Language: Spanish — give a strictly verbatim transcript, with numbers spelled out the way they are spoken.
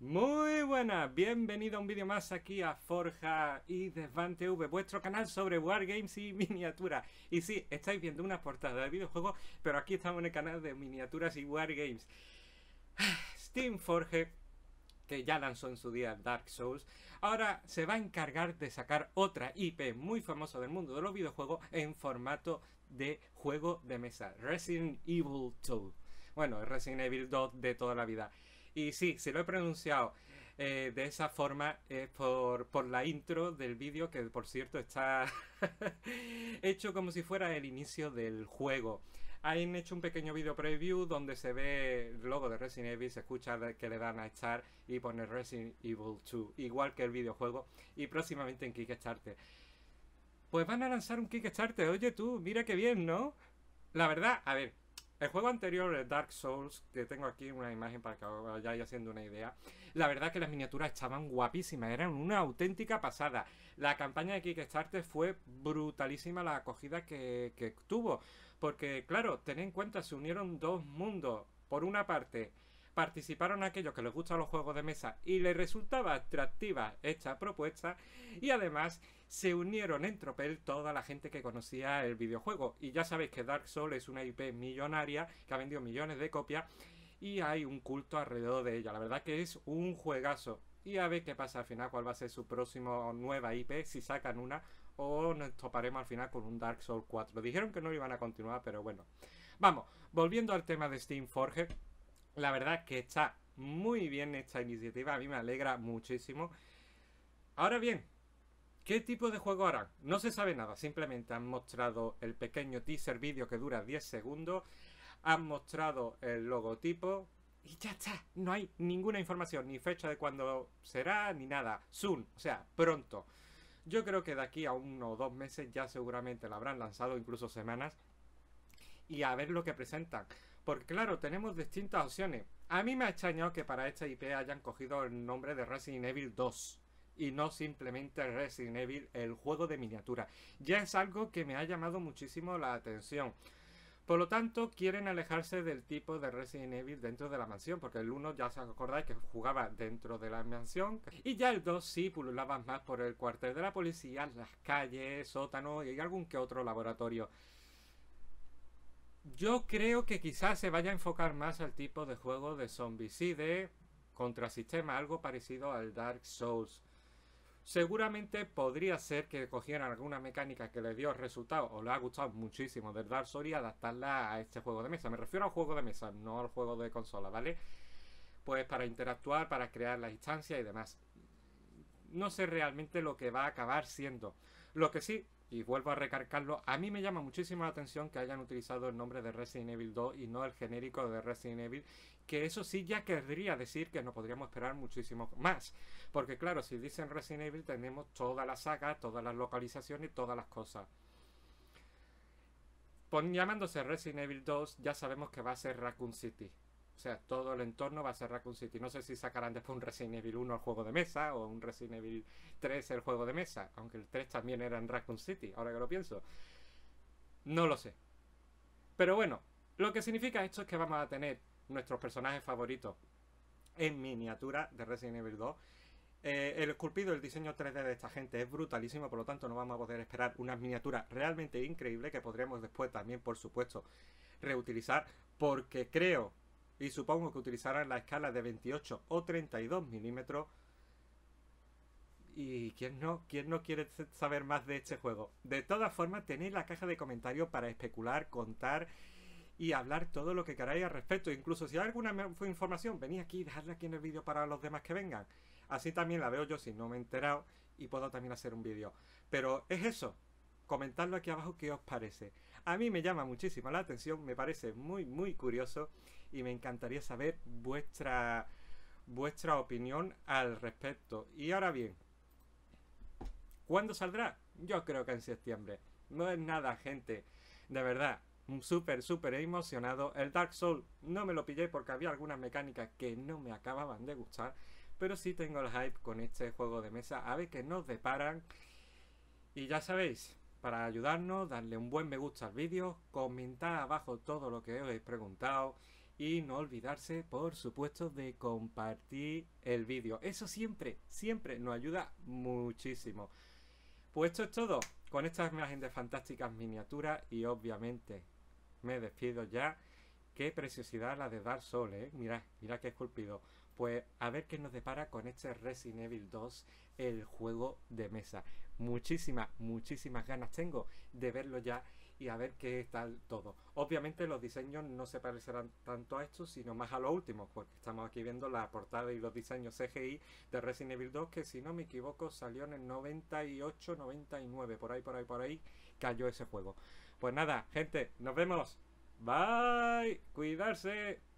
Muy buenas, bienvenido a un vídeo más aquí a Forja y Desván T V, vuestro canal sobre Wargames y miniaturas. Y sí, estáis viendo una portada de videojuegos, pero aquí estamos en el canal de miniaturas y Wargames. Steam Forge, que ya lanzó en su día Dark Souls, ahora se va a encargar de sacar otra I P muy famosa del mundo de los videojuegos en formato de juego de mesa, Resident Evil dos. Bueno, Resident Evil dos de toda la vida. Y sí, si lo he pronunciado eh, de esa forma es por, por la intro del vídeo, que por cierto está hecho como si fuera el inicio del juego. Han hecho un pequeño vídeo preview donde se ve el logo de Resident Evil, se escucha que le dan a Start y pone Resident Evil dos, igual que el videojuego, y próximamente en Kickstarter. Pues van a lanzar un Kickstarter, oye tú, mira qué bien, ¿no? La verdad, a ver, el juego anterior, el Dark Souls, que tengo aquí una imagen para que os vayáis haciendo una idea, la verdad que las miniaturas estaban guapísimas, eran una auténtica pasada. La campaña de Kickstarter fue brutalísima la acogida que, que tuvo, porque claro, tened en cuenta, se unieron dos mundos. Por una parte, participaron aquellos que les gustan los juegos de mesa y les resultaba atractiva esta propuesta, y además se unieron en tropel toda la gente que conocía el videojuego. Y ya sabéis que Dark Souls es una I P millonaria que ha vendido millones de copias y hay un culto alrededor de ella. La verdad que es un juegazo. Y a ver qué pasa al final, cuál va a ser su próximo nueva I P, si sacan una o nos toparemos al final con un Dark Souls cuatro. Dijeron que no iban a continuar, pero bueno. Vamos, volviendo al tema de Steam Forge. La verdad es que está muy bien esta iniciativa, a mí me alegra muchísimo. Ahora bien, ¿qué tipo de juego harán? No se sabe nada, simplemente han mostrado el pequeño teaser vídeo que dura diez segundos, han mostrado el logotipo y ya está. No hay ninguna información, ni fecha de cuándo será, ni nada. Soon, o sea, pronto. Yo creo que de aquí a uno o dos meses ya seguramente lo habrán lanzado, incluso semanas. Y a ver lo que presentan. Porque claro, tenemos distintas opciones. A mí me ha extrañado que para esta I P hayan cogido el nombre de Resident Evil dos y no simplemente Resident Evil, el juego de miniatura. Ya es algo que me ha llamado muchísimo la atención. Por lo tanto, quieren alejarse del tipo de Resident Evil dentro de la mansión, porque el uno ya os acordáis que jugaba dentro de la mansión, y ya el dos sí pululaba más por el cuartel de la policía, las calles, sótanos y algún que otro laboratorio. Yo creo que quizás se vaya a enfocar más al tipo de juego de zombicide, contrasistema, algo parecido al Dark Souls. Seguramente podría ser que cogieran alguna mecánica que le dio resultado o le ha gustado muchísimo del Dark Souls y adaptarla a este juego de mesa. Me refiero al juego de mesa, no al juego de consola, ¿vale? Pues para interactuar, para crear las instancias y demás. No sé realmente lo que va a acabar siendo. Lo que sí, y vuelvo a recargarlo, a mí me llama muchísimo la atención que hayan utilizado el nombre de Resident Evil dos y no el genérico de Resident Evil, que eso sí ya querría decir que no podríamos esperar muchísimo más. Porque claro, si dicen Resident Evil tenemos toda la saga, todas las localizaciones y todas las cosas. Pon, llamándose Resident Evil dos ya sabemos que va a ser Raccoon City. O sea, todo el entorno va a ser Raccoon City. No sé si sacarán después un Resident Evil uno al juego de mesa o un Resident Evil tres el juego de mesa. Aunque el tres también era en Raccoon City, ahora que lo pienso. No lo sé. Pero bueno, lo que significa esto es que vamos a tener nuestros personajes favoritos en miniatura de Resident Evil dos. Eh, el esculpido, el diseño tres D de esta gente es brutalísimo, por lo tanto no vamos a poder esperar unas miniaturas realmente increíbles que podremos después también, por supuesto, reutilizar, porque creo y supongo que utilizarán la escala de veintiocho o treinta y dos milímetros. Y quién no, quién no quiere saber más de este juego. De todas formas, tenéis la caja de comentarios para especular, contar y hablar todo lo que queráis al respecto. Incluso si hay alguna información, venid aquí y dejadla aquí en el vídeo para los demás que vengan. Así también la veo yo si no me he enterado y puedo también hacer un vídeo. Pero es eso. Comentadlo aquí abajo qué os parece. A mí me llama muchísimo la atención, me parece muy muy curioso y me encantaría saber vuestra vuestra opinión al respecto. Y ahora bien, ¿cuándo saldrá? Yo creo que en septiembre. No es nada, gente. De verdad, súper súper emocionado. El Dark Souls no me lo pillé porque había algunas mecánicas que no me acababan de gustar, pero sí tengo el hype con este juego de mesa. A ver qué nos deparan. Y ya sabéis, para ayudarnos, darle un buen me gusta al vídeo, comentad abajo todo lo que os he preguntado Y no olvidarse, por supuesto, de compartir el vídeo. Eso siempre, siempre nos ayuda muchísimo. Pues esto es todo con estas imágenes de fantásticas miniaturas y obviamente me despido ya. Qué preciosidad la de Dark Souls, ¿eh? Mira, mira qué esculpido. Pues a ver qué nos depara con este Resident Evil dos, el juego de mesa. Muchísimas, muchísimas ganas tengo de verlo ya y a ver qué tal todo. Obviamente los diseños no se parecerán tanto a estos, sino más a los últimos, porque estamos aquí viendo la portada y los diseños C G I de Resident Evil dos, que si no me equivoco salió en el noventa y ocho, noventa y nueve, por ahí, por ahí, por ahí, cayó ese juego. Pues nada, gente, nos vemos. Bye, cuidarse.